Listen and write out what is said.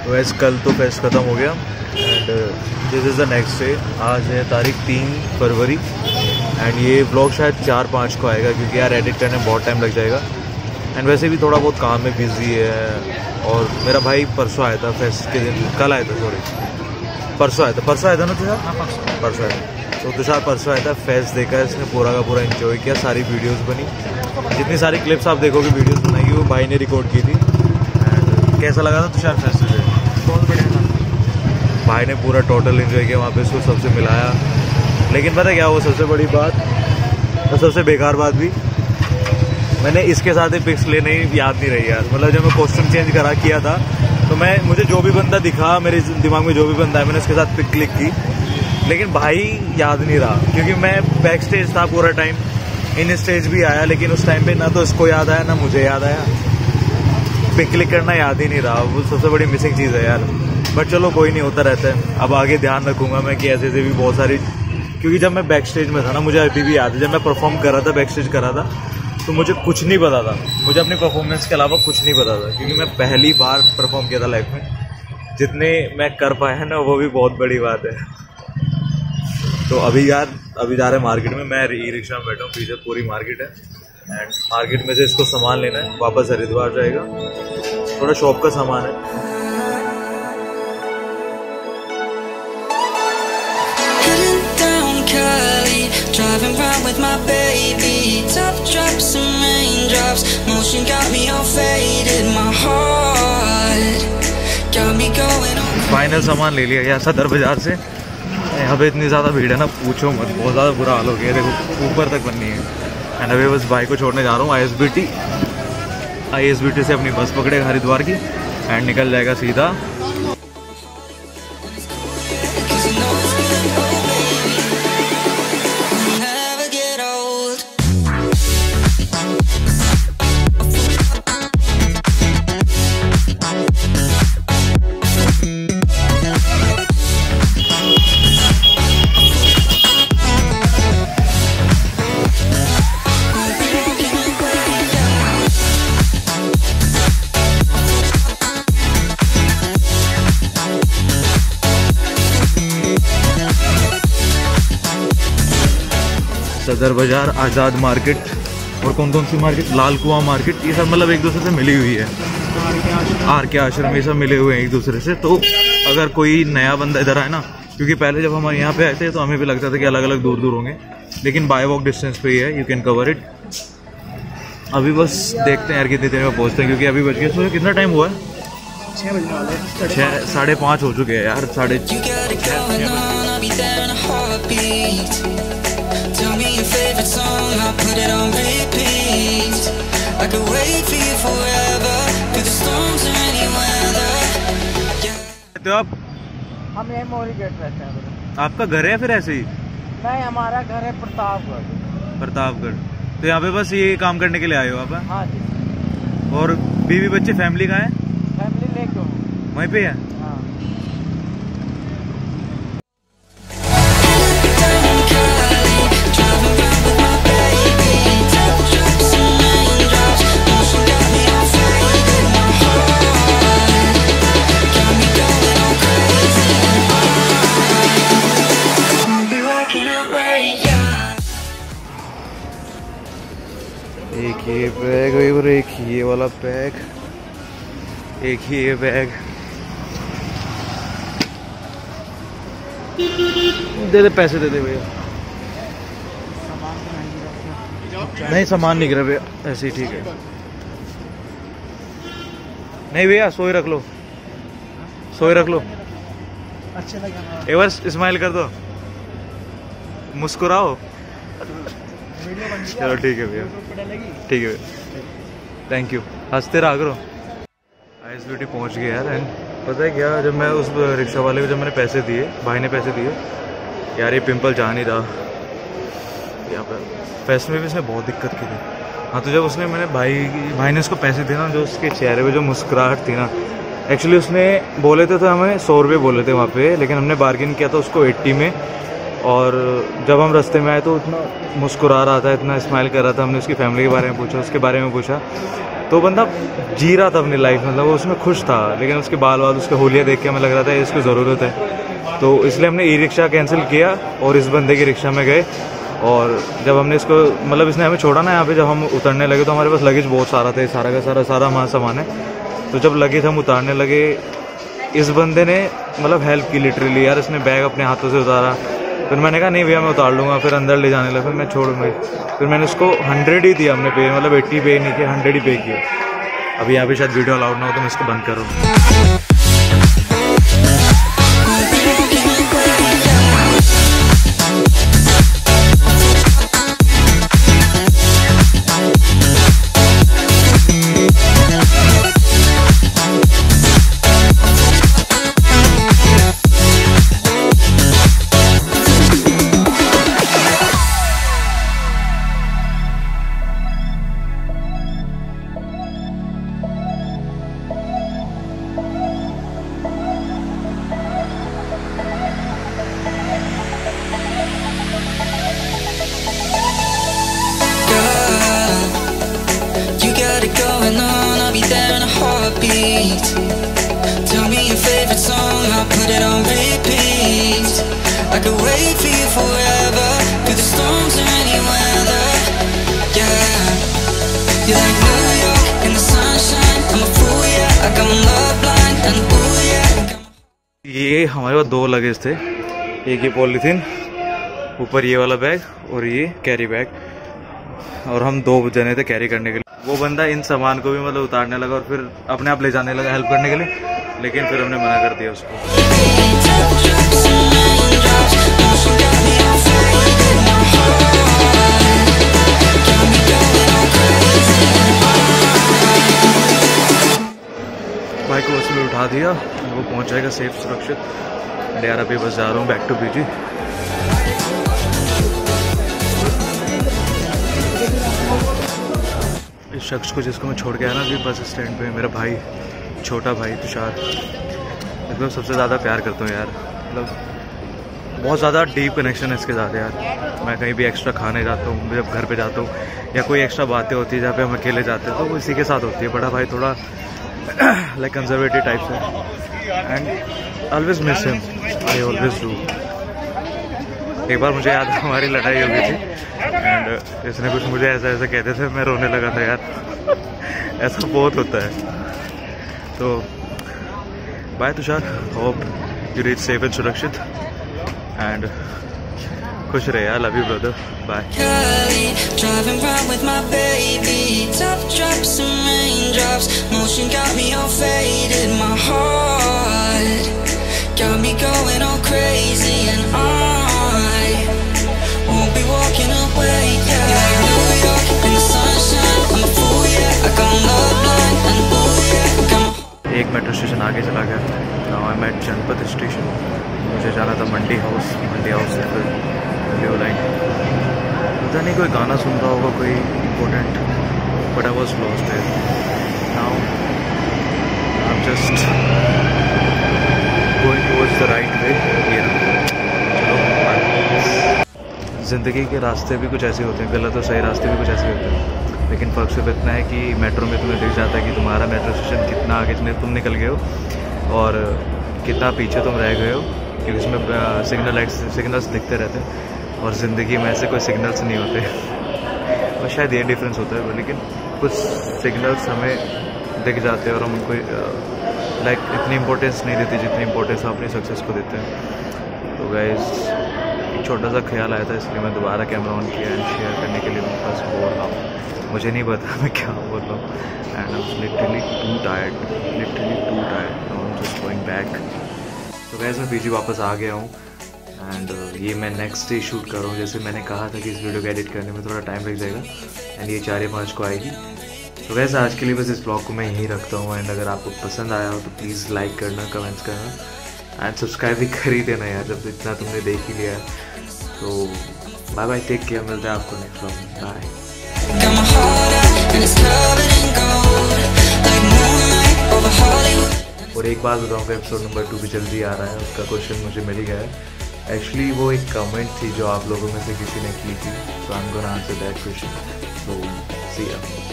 वैसे कल तो फेस्ट ख़त्म हो गया and this is the next day. आज है तारीख 3 फरवरी एंड ये व्लॉग शायद 4-5 को आएगा क्योंकि यार एडिट करने में बहुत टाइम लग जाएगा एंड वैसे भी थोड़ा बहुत काम में बिजी है। और मेरा भाई परसों आया था फेस्ट के दिन, कल आया था सॉरी परसों आया था ना तुषार? हाँ परसों आया था। तो तुषार परसों आया था, फेस्ट देखा, इसने पूरा का पूरा एंजॉय किया, सारी वीडियोस बनी, जितनी सारी क्लिप्स आप देखोगे वीडियोस बनाई वो भाई ने रिकॉर्ड की थी। एंड कैसा लगा था तुषार फेस्ट से? बहुत बढ़िया था। भाई ने पूरा टोटल एंजॉय किया, वहाँ पे उसको सबसे मिलाया। लेकिन पता क्या वो सबसे बड़ी बात और सबसे बेकार बात भी, मैंने इसके साथ ही पिक्स लेने याद नहीं रही यार। मतलब जब मैं कॉस्ट्यूम चेंज किया था तो मुझे जो भी बंदा दिखा, मेरे दिमाग में जो भी बंदा है, मैंने उसके साथ पिक क्लिक की, लेकिन भाई याद नहीं रहा क्योंकि मैं बैक स्टेज था पूरा टाइम। इन स्टेज भी आया लेकिन उस टाइम पे ना तो इसको याद आया ना मुझे याद आया, पिक क्लिक करना याद ही नहीं रहा। वो सबसे बड़ी मिसिंग चीज़ है यार। बट चलो कोई नहीं, होता रहता है। अब आगे ध्यान रखूंगा मैं कि ऐसे भी बहुत सारी, क्योंकि जब मैं बैक स्टेज में था ना, मुझे अभी भी याद है जब मैं परफॉर्म कर रहा था, बैक स्टेज कर रहा था, तो मुझे कुछ नहीं पता था, मुझे अपनी परफॉर्मेंस के अलावा कुछ नहीं पता था क्योंकि मैं पहली बार परफॉर्म किया था लाइफ में। जितने मैं कर पाया ना वो भी बहुत बड़ी बात है। तो अभी जा रहे मार्केट में, मैं ई रिक्शा में बैठा हूँ, पीछे पूरी मार्केट है एंड मार्केट में से इसको सामान लेना है, वापस हरिद्वार जाएगा, थोड़ा शॉप का सामान है। Driving round with my baby, top drops and raindrops, motion got me all faded, my heart got me going on. Final सामान ले लिया गया सदर बाजार से। यहाँ पे इतनी ज़्यादा भीड़ है ना, पूछो मत, बहुत ज़्यादा बुरा हाल हो गया। देखो ऊपर तक बननी है एंड अभी बस भाई को छोड़ने जा रहा हूँ ISBT से अपनी बस पकड़ेगा हरिद्वार की एंड निकल जाएगा सीधा। सदर बाजार, आज़ाद मार्केट और कौन सी मार्केट, लाल कुआं मार्केट, ये सब मतलब एक दूसरे से मिली हुई है। RK आश्रम, ये सब मिले हुए हैं एक दूसरे से। तो अगर कोई नया बंदा इधर आए ना, क्योंकि पहले जब हम यहाँ पे आए थे तो हमें भी लगता था कि अलग अलग दूर होंगे, लेकिन बाय वॉक डिस्टेंस पे ही है, यू कैन कवर इट। अभी बस देखते हैं यार कितनी देर में पहुँचते हैं, क्योंकि अभी बज गए, सो कितना टाइम हुआ है? 6 बजने वाले हैं, 5:30 हो चुके हैं यार, 6:30। Tell me your favorite song, I'll put it on repeat. I could wait for you forever, through the storms or any weather. तो आप, हम यही मोरी गेट रहते हैं। आपका घर है फिर ऐसे ही? नहीं, हमारा घर है प्रतापगढ़। तो यहाँ पे बस ये काम करने के लिए आए हो आप? हाँ जी। और बीवी बच्चे फैमिली कहाँ है? फैमिली लेके वहीं पे है। एक ये बैग और एक ये वाला बैग, एक ही ये बैग। दे पैसे दे दे भैया। नहीं सामान नहीं गिरा भैया, ऐसे ही ठीक है। नहीं भैया सोए रख लो। अच्छे लगे। एक बार स्माइल कर दो, मुस्कुराओ। चलो ठीक है भैया, ठीक है भैया, थैंक यू। हंसते रहा करो। ISBT पहुंच गया यार। एंड पता है क्या, जब मैं उस रिक्शा वाले को, जब मैंने पैसे दिए, भाई ने पैसे दिए यार, ये पिंपल जा नहीं रहा यहाँ पर। फेस्ट में भी इसने बहुत दिक्कत की थी। हाँ तो जब मैंने भाई ने उसको पैसे दिए ना, जो उसके चेहरे पे जो मुस्कुराहट थी ना, एक्चुअली उसने बोले थे तो हमें 100 रुपये बोले थे वहाँ पे, लेकिन हमने बार्गेन किया था उसको 80 में। और जब हम रास्ते में आए तो इतना मुस्कुरा रहा था, इतना स्माइल कर रहा था। हमने उसकी फैमिली के बारे में पूछा, उसके बारे में पूछा, तो बंदा जी रहा था अपनी लाइफ, मतलब वो उसमें खुश था, लेकिन उसके बाल उसके होलिया देख के हमें लग रहा था इसकी ज़रूरत है, तो इसलिए हमने ई रिक्शा कैंसिल किया और इस बंदे की रिक्शा में गए। और जब हमने इसको मतलब इसने हमें छोड़ा ना यहाँ पे, जब हम उतरने लगे तो हमारे पास लगेज बहुत सारा था, सारा का सारा हमारा सामान है। तो जब लगेज हम उतारने लगे, इस बंदे ने मतलब हेल्प की लिटरली यार, इसने बैग अपने हाथों से उतारा। फिर मैंने कहा नहीं भैया मैं उतार लूँगा, फिर अंदर ले जाने लगा, फिर मैं छोड़ूंगा। फिर मैंने उसको 100 ही दिया हमने पे, मतलब 80 पे नहीं किया, 100 ही पे किया। अभी यहाँ पे शायद वीडियो अलाउड ना हो तो मैं इसको बंद कर रहा हूँ। Going on, I'll be there in a heartbeat. Tell me your favorite song, I'll put it on repeat. I could wait for you forever, through the storms or any weather. Yeah, you're like New York in the sunshine. I'm a fool, yeah, I got my love blind and ooh yeah. ये हमारे पास 2 luggage थे, एक ये polythene, ऊपर ये वाला bag और ये कैरी बैग, और हम 2 जने थे कैरी करने के लिए। वो बंदा इन सामान को भी मतलब उतारने लगा और फिर अपने आप ले जाने लगा हेल्प करने के लिए, लेकिन फिर हमने मना कर दिया उसको। भाई को उसमें उठा दिया, वो पहुंच जाएगा सेफ सुरक्षित। यार अभी बस जा रहा हूँ बैक टू पीजी। इस शख्स को जिसको मैं छोड़ के आया ना अभी बस स्टैंड पे, मेरा भाई, छोटा भाई तुषार, मतलब सबसे ज़्यादा प्यार करता हूँ यार, मतलब बहुत ज़्यादा डीप कनेक्शन है इसके साथ यार। मैं कहीं भी एक्स्ट्रा खाने जाता हूँ, जब घर पे जाता हूँ या कोई एक्स्ट्रा बातें होती है जहाँ पे हम अकेले जाते हैं तो वो इसी के साथ होती है। बड़ा भाई थोड़ा लाइक कंजर्वेटिव टाइप है and always miss him, I always do. एक बार मुझे याद है हमारी लड़ाई हो गई थी एंड इसने कुछ मुझे ऐसा ऐसा कहते थे, मैं रोने लगा था यार। ऐसा बहुत होता है। तो bye Tushar, hope you reach safe and सुरक्षित एंड खुश रहे यार। Love you brother, bye. Driving round with my baby, top drops and raindrops, motion got me all faded, my heart got me going all crazy, and I won't be walking away. Yeah, like New York in the sunshine, I'm a fool, yeah, I got love blind and ooh yeah, got एक metro station आगे चला गया। Now I am at Janpath station. मुझे जाना था मंडी house से फिर new line. पता नहीं कोई गाना सुन रहा होगा कोई important, but I was lost है। Now I am just going towards the right way. चलो बाय। ज़िंदगी के रास्ते भी कुछ ऐसे होते हैं, गलत और सही रास्ते भी कुछ ऐसे होते हैं, लेकिन फ़र्क सिर्फ इतना है कि मेट्रो में तुम्हें दिख जाता है कि तुम्हारा मेट्रो स्टेशन कितना आगे तुम निकल गए हो और कितना पीछे तुम रह गए हो, क्योंकि इसमें सिग्नल्स दिखते रहते हैं और ज़िंदगी में ऐसे कोई सिग्नल्स नहीं होते। और शायद ये डिफरेंस होता है, लेकिन कुछ सिग्नल्स हमें दिख जाते हैं और हम उनको लाइक इतनी इम्पोर्टेंस नहीं देते जितनी इम्पोर्टेंस हम अपनी सक्सेस को देते हैं। तो गाइस एक छोटा सा ख्याल आया था, इसलिए मैं दोबारा कैमरा ऑन किया एंड शेयर करने के लिए मेरे पास बोल रहा हूँ। मुझे नहीं पता मैं क्या बोल रहा हूँ and I am literally too tired, now I am just going back. तो गाइस मैं पीजी वापस आ गया हूँ एंड ये मैं नेक्स्ट डे शूट कर रहा हूँ। जैसे मैंने कहा था कि इस वीडियो को एडिट करने में थोड़ा टाइम लग जाएगा एंड ये 4 या 5 को आएगी। तो वैसे आज के लिए बस इस ब्लॉग को मैं यहीं रखता हूँ एंड अगर आपको पसंद आया हो तो प्लीज़ लाइक करना, कमेंट्स करना एंड सब्सक्राइब भी कर ही देना यार, जब इतना तुमने देख ही लिया है। तो बाय बाय, टेक केयर, मिलते हैं आपको नेक्स्ट ब्लॉग में, बाय। और एक बात बताऊँ, एपिसोड नंबर 2 भी जल्दी आ रहा है, उसका क्वेश्चन मुझे मिल गया है। एक्चुअली वो एक कमेंट थी जो आप लोगों में से किसी ने की थी, so I am gonna answer that question. So see या।